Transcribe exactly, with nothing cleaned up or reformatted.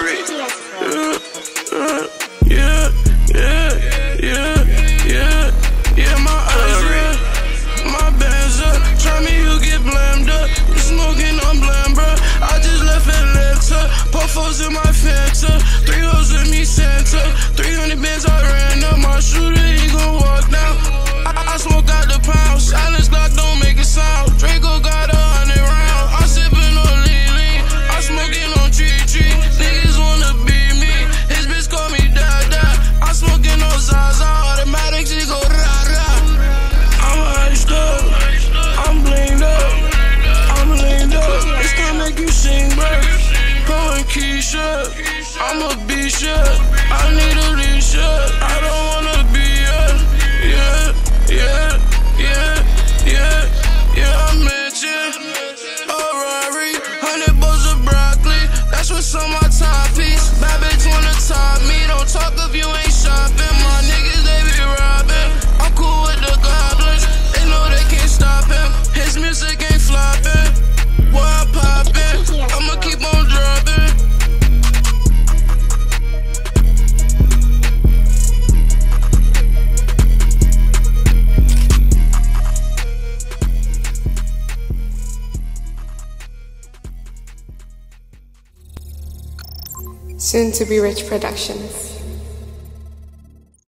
Ferrari. Yeah, yeah, yeah, yeah, yeah, yeah, my eyes red, my bands up. Try me, you get blamed up. You smoking, I'm blamed, bro. I just left Atlanta, puffos in my Fanta, three hoes with me Santa, three hundred bands I ran up. My shooter, he gon' walk down. I, I smoke out the pound, silence Glock don't make a sound. Draco got a hundred round. I'm sipping on lean lean, I'm smoking on tree tree. Niggas wanna be me, his bitch call me Dada. I'm smoking on Zaza, automatic, she go rah rah. I'm iced up, I'm blinged up, I'm blinged up. It's gonna make you sing, bro. Going KeKe, I'm a beast, yeah. I need a leash, yeah. I don't wanna be, yeah, yeah, yeah, yeah, yeah, yeah. I mentioned a Rari, hundred bowls of broccoli. That's what's on my top piece. Bad bitch wanna top me. Don't talk if you ain't shopping. My niggas, they be robbing. I'm cool with the goblins. They know they can't stop him. His music ain't flopping. Boy, I'm popping. I'ma keep on dropping. Soon to be Rich Productions.